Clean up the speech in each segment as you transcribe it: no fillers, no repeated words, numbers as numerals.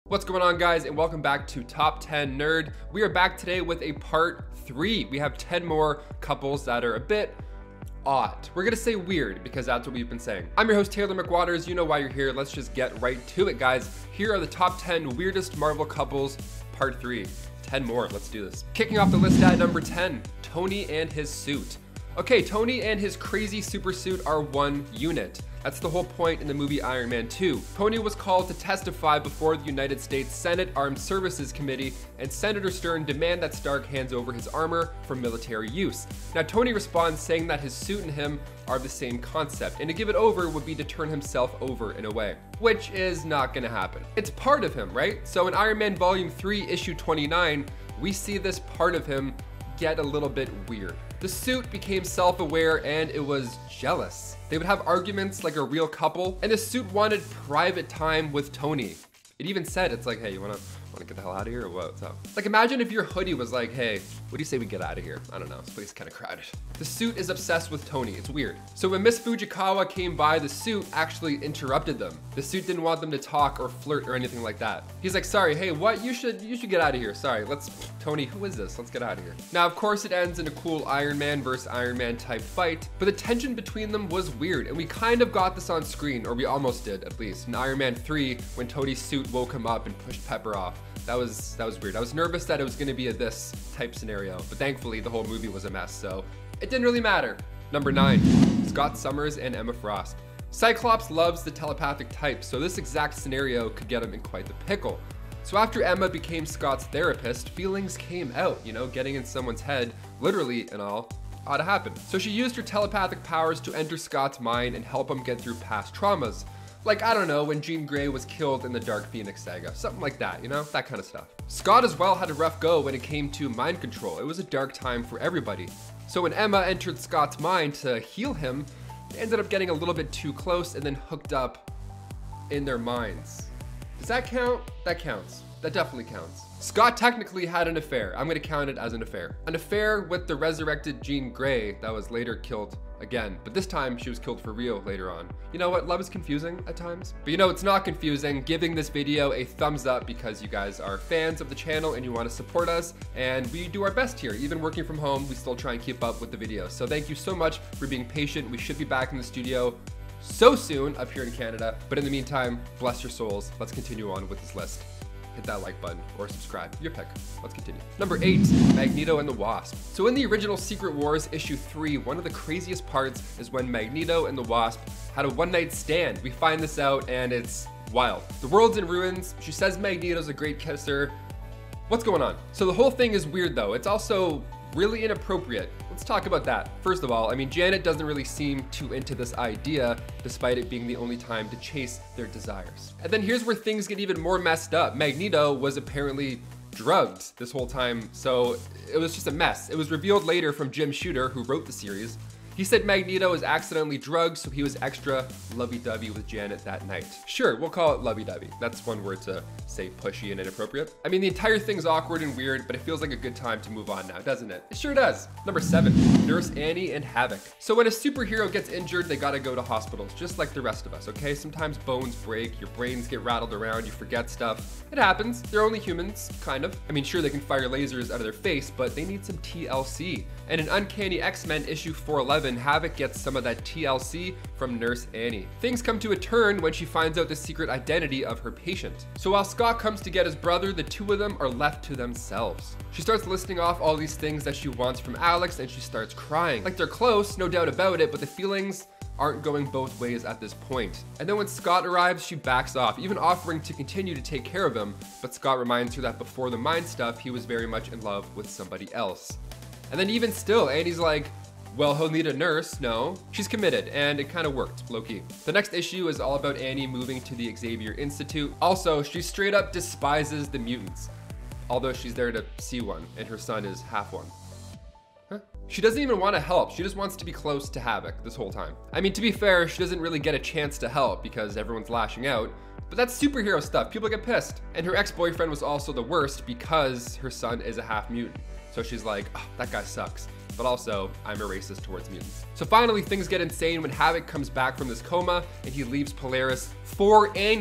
What's going on, guys, and welcome back to Top 10 Nerd. We are back today with a part 3. We have 10 more couples that are a bit odd. We're gonna say weird because that's what we've been saying. I'm your host, Taylor McWatters. You know why you're here. Let's just get right to it, guys. Here are the top 10 weirdest Marvel couples, part 3. 10 more, let's do this. Kicking off the list at number 10, Tony and his suit. Okay, Tony and his crazy super suit are one unit. That's the whole point in the movie Iron Man 2. Tony was called to testify before the United States Senate Armed Services Committee, and Senator Stern demanded that Stark hands over his armor for military use. Now, Tony responds saying that his suit and him are the same concept, and to give it over would be to turn himself over in a way, which is not gonna happen. It's part of him, right? So in Iron Man Volume 3, issue 29, we see this part of him get a little bit weird. The suit became self-aware and it was jealous. They would have arguments like a real couple, and the suit wanted private time with Tony. It even said, it's like, hey, you wanna get the hell out of here or what's up? Like, imagine if your hoodie was like, hey, what do you say we get out of here? I don't know, this place is kind of crowded. The suit is obsessed with Tony, it's weird. So when Miss Fujikawa came by, the suit actually interrupted them. The suit didn't want them to talk or flirt or anything like that. He's like, sorry, hey, what? You should get out of here. Sorry, Tony, who is this? Let's get out of here. Now, of course, it ends in a cool Iron Man versus Iron Man type fight, but the tension between them was weird, and we kind of got this on screen, or we almost did, at least, in Iron Man 3, when Tony's suit woke him up and pushed Pepper off. That was weird. I was nervous that it was gonna be a this type scenario, but thankfully the whole movie was a mess, so it didn't really matter. Number 9, Scott Summers and Emma Frost. Cyclops loves the telepathic type, so this exact scenario could get him in quite the pickle. So after Emma became Scott's therapist, feelings came out, you know, getting in someone's head, literally and all, ought to happen. So she used her telepathic powers to enter Scott's mind and help him get through past traumas. Like, I don't know, when Jean Grey was killed in the Dark Phoenix saga. Something like that, you know? That kind of stuff. Scott as well had a rough go when it came to mind control. It was a dark time for everybody. So when Emma entered Scott's mind to heal him, they ended up getting a little bit too close and then hooked up in their minds. Does that count? That counts. That definitely counts. Scott technically had an affair. I'm gonna count it as an affair. An affair with the resurrected Jean Grey that was later killed again, but this time she was killed for real later on. You know what? Love is confusing at times. But you know, it's not confusing. Giving this video a thumbs up because you guys are fans of the channel and you want to support us, and we do our best here. Even working from home, we still try and keep up with the videos. So thank you so much for being patient. We should be back in the studio so soon up here in Canada. But in the meantime, bless your souls. Let's continue on with this list. Hit that like button or subscribe, your pick. Let's continue. Number 8, Magneto and the Wasp. So in the original Secret Wars issue 3, one of the craziest parts is when Magneto and the Wasp had a one-night stand. We find this out and it's wild. The world's in ruins. She says Magneto's a great kisser. What's going on? So the whole thing is weird though. It's also really inappropriate. Let's talk about that. First of all, I mean, Janet doesn't really seem too into this idea, despite it being the only time to chase their desires. And then here's where things get even more messed up. Magneto was apparently drugged this whole time, so it was just a mess. It was revealed later from Jim Shooter, who wrote the series. He said Magneto was accidentally drugged, so he was extra lovey-dovey with Janet that night. Sure, we'll call it lovey-dovey. That's one word to say pushy and inappropriate. I mean, the entire thing's awkward and weird, but it feels like a good time to move on now, doesn't it? It sure does. Number 7, Nurse Annie and Havoc. So when a superhero gets injured, they gotta go to hospitals, just like the rest of us, okay? Sometimes bones break, your brains get rattled around, you forget stuff. It happens. They're only humans, kind of. I mean, sure, they can fire lasers out of their face, but they need some TLC. And in Uncanny X-Men issue 411, Havoc gets some of that TLC from Nurse Annie. Things come to a turn when she finds out the secret identity of her patient. So while Scott comes to get his brother, the two of them are left to themselves. She starts listing off all these things that she wants from Alex and she starts crying. Like, they're close, no doubt about it, but the feelings aren't going both ways at this point. And then when Scott arrives, she backs off, even offering to continue to take care of him, but Scott reminds her that before the mind stuff, he was very much in love with somebody else. And then even still, Annie's like, well, he'll need a nurse. No, she's committed, and it kind of worked, low-key. The next issue is all about Annie moving to the Xavier Institute. Also, she straight up despises the mutants, although she's there to see one, and her son is half one. Huh? She doesn't even want to help. She just wants to be close to Havoc this whole time. I mean, to be fair, she doesn't really get a chance to help because everyone's lashing out, but that's superhero stuff. People get pissed. And her ex-boyfriend was also the worst because her son is a half mutant. So she's like, oh, that guy sucks. But also, I'm a racist towards mutants. So finally, things get insane when Havoc comes back from this coma and he leaves Polaris for Annie.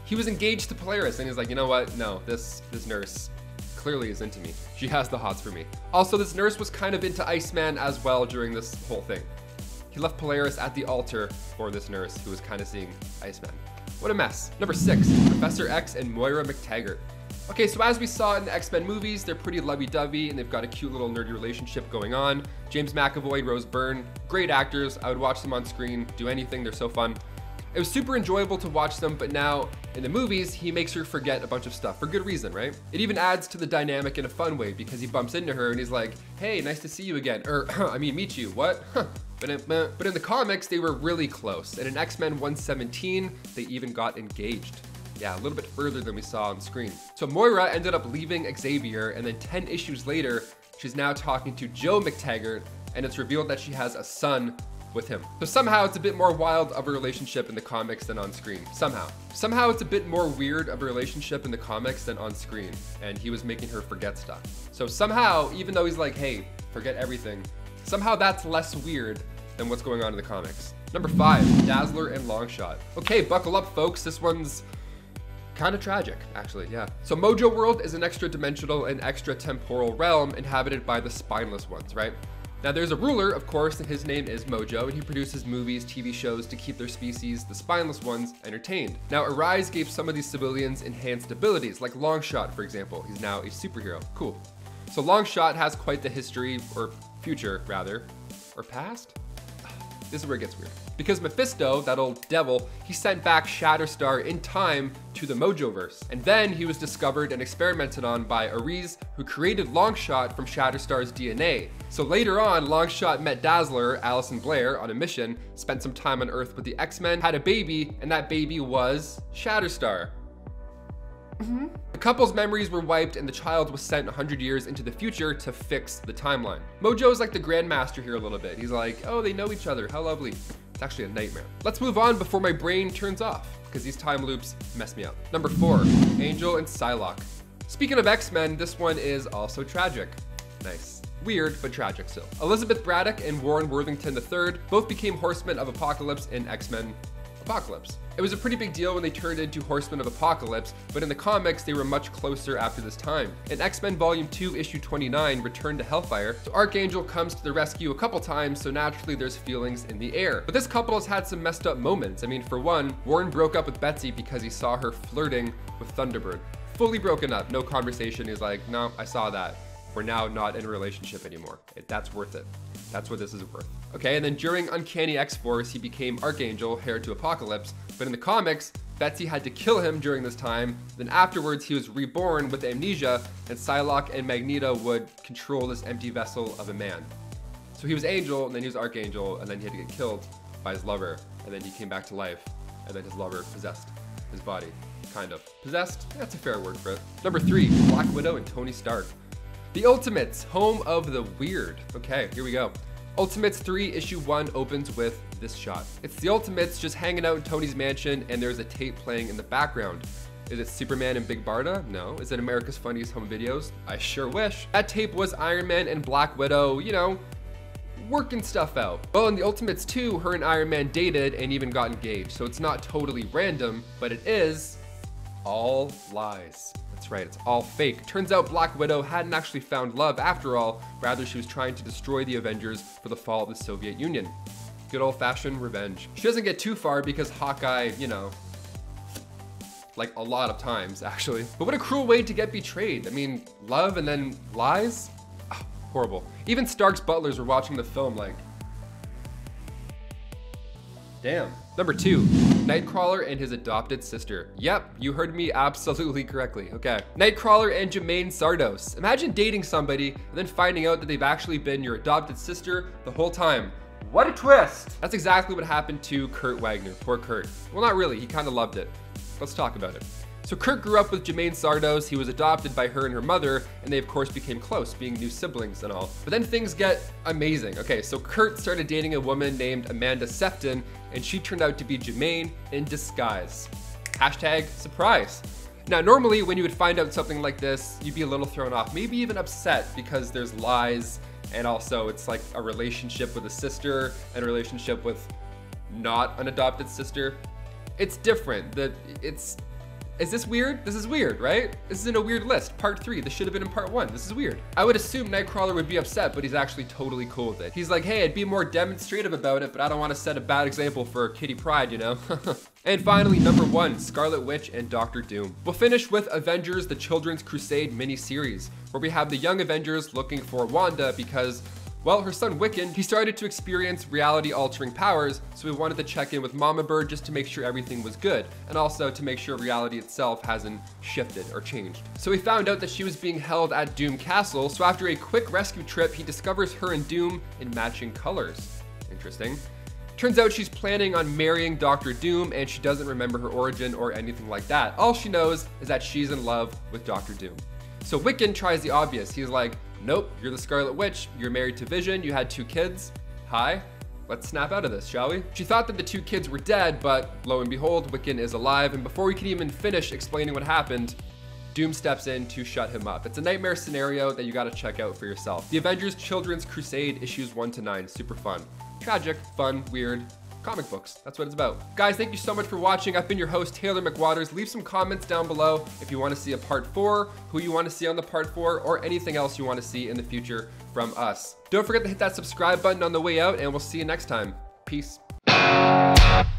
He was engaged to Polaris, and he's like, you know what? No, this nurse clearly is into me. She has the hots for me. Also, this nurse was kind of into Iceman as well during this whole thing. He left Polaris at the altar for this nurse who was kind of seeing Iceman. What a mess. Number 6, Professor X and Moira McTaggart. Okay, so as we saw in the X-Men movies, they're pretty lovey-dovey and they've got a cute little nerdy relationship going on. James McAvoy, Rose Byrne, great actors. I would watch them on screen, do anything, they're so fun. It was super enjoyable to watch them, but now in the movies, he makes her forget a bunch of stuff for good reason, right? It even adds to the dynamic in a fun way because he bumps into her and he's like, hey, nice to see you again. Or, I mean, meet you, what? But in the comics, they were really close. And in X-Men 117, they even got engaged. Yeah, a little bit further than we saw on screen. So Moira ended up leaving Xavier, and then 10 issues later, she's now talking to Joe McTaggart, and it's revealed that she has a son with him. So somehow it's a bit more wild of a relationship in the comics than on screen. Somehow it's a bit more weird of a relationship in the comics than on screen, and he was making her forget stuff. So somehow, even though he's like, hey, forget everything, somehow that's less weird than what's going on in the comics. Number 5, Dazzler and Longshot. Okay, buckle up, folks. This one's kind of tragic, actually, yeah. So Mojo World is an extra-dimensional and extra-temporal realm inhabited by the spineless ones, right? Now there's a ruler, of course, and his name is Mojo, and he produces movies, TV shows to keep their species, the spineless ones, entertained. Now Arise gave some of these civilians enhanced abilities, like Longshot, for example. He's now a superhero. Cool. So Longshot has quite the history, or future, rather, or past? This is where it gets weird. Because Mephisto, that old devil, he sent back Shatterstar in time to the Mojoverse. And then he was discovered and experimented on by Ares, who created Longshot from Shatterstar's DNA. So later on, Longshot met Dazzler, Allison Blair, on a mission, spent some time on Earth with the X-Men, had a baby, and that baby was Shatterstar. The couple's memories were wiped and the child was sent 100 years into the future to fix the timeline. Mojo's like the grandmaster here a little bit. He's like, oh, they know each other, how lovely. It's actually a nightmare. Let's move on before my brain turns off, because these time loops mess me up. Number 4, Angel and Psylocke. Speaking of X-Men, this one is also tragic. Nice. Weird, but tragic still. Elizabeth Braddock and Warren Worthington III both became Horsemen of Apocalypse in X-Men Apocalypse. It was a pretty big deal when they turned into Horsemen of Apocalypse, but in the comics, they were much closer after this time. In X-Men Volume 2, Issue 29, Return to Hellfire, so Archangel comes to the rescue a couple times, so naturally there's feelings in the air. But this couple has had some messed up moments. I mean, for one, Warren broke up with Betsy because he saw her flirting with Thunderbird. Fully broken up, no conversation. He's like, no, I saw that. We're now not in a relationship anymore. That's worth it. That's what this is worth. Okay, and then during Uncanny X-Force, he became Archangel, heir to Apocalypse, but in the comics, Betsy had to kill him during this time. Then afterwards, he was reborn with amnesia, and Psylocke and Magneto would control this empty vessel of a man. So he was Angel, and then he was Archangel, and then he had to get killed by his lover, and then he came back to life, and then his lover possessed his body. Kind of. Possessed? That's a fair word for it. Number 3, Black Widow and Tony Stark. The Ultimates, home of the weird. Okay, here we go. Ultimates 3, Issue 1 opens with this shot. It's the Ultimates just hanging out in Tony's mansion, and there's a tape playing in the background. Is it Superman and Big Barda? No. Is it America's Funniest Home Videos? I sure wish. That tape was Iron Man and Black Widow, you know, working stuff out. Well, in the Ultimates 2, her and Iron Man dated and even got engaged, so it's not totally random, but it is all lies. That's right, it's all fake. Turns out Black Widow hadn't actually found love after all, rather she was trying to destroy the Avengers for the fall of the Soviet Union. Good old-fashioned revenge. She doesn't get too far because Hawkeye, you know, like a lot of times actually. But what a cruel way to get betrayed. I mean, love and then lies? Oh, horrible. Even Stark's butlers were watching the film like, damn. Number 2, Nightcrawler and his adopted sister. Yep, you heard me absolutely correctly, okay. Nightcrawler and Jermaine Sardos. Imagine dating somebody and then finding out that they've actually been your adopted sister the whole time. What a twist! That's exactly what happened to Kurt Wagner, poor Kurt. Well, not really, he kind of loved it. Let's talk about it. So Kurt grew up with Jermaine Sardos, he was adopted by her and her mother, and they of course became close, being new siblings and all. But then things get amazing. Okay, so Kurt started dating a woman named Amanda Sefton, and she turned out to be Jermaine in disguise. Hashtag surprise. Now, normally when you would find out something like this, you'd be a little thrown off, maybe even upset because there's lies, and also it's like a relationship with a sister and a relationship with not an adopted sister. It's different. Is this weird? This is weird, right? This is in a weird list. Part 3, this should have been in part 1. This is weird. I would assume Nightcrawler would be upset, but he's actually totally cool with it. He's like, hey, I'd be more demonstrative about it, but I don't want to set a bad example for Kitty Pryde, you know? And finally, number 1, Scarlet Witch and Doctor Doom. We'll finish with Avengers, the Children's Crusade mini-series, where we have the young Avengers looking for Wanda because, well, her son Wiccan, he started to experience reality-altering powers, so we wanted to check in with Mama Bird just to make sure everything was good, and also to make sure reality itself hasn't shifted or changed. So we found out that she was being held at Doom Castle, so after a quick rescue trip, he discovers her and Doom in matching colors. Interesting. Turns out she's planning on marrying Doctor Doom, and she doesn't remember her origin or anything like that. All she knows is that she's in love with Doctor Doom. So Wiccan tries the obvious. He's like, nope, you're the Scarlet Witch, you're married to Vision, you had 2 kids. Hi, let's snap out of this, shall we? She thought that the 2 kids were dead, but lo and behold, Wiccan is alive, and before we can even finish explaining what happened, Doom steps in to shut him up. It's a nightmare scenario that you gotta check out for yourself. The Avengers Children's Crusade issues 1 to 9, super fun. Tragic, fun, weird, comic books. That's what it's about. Guys, thank you so much for watching. I've been your host, Taylor McWatters. Leave some comments down below if you want to see a part 4, who you want to see on the part 4, or anything else you want to see in the future from us. Don't forget to hit that subscribe button on the way out, and we'll see you next time. Peace.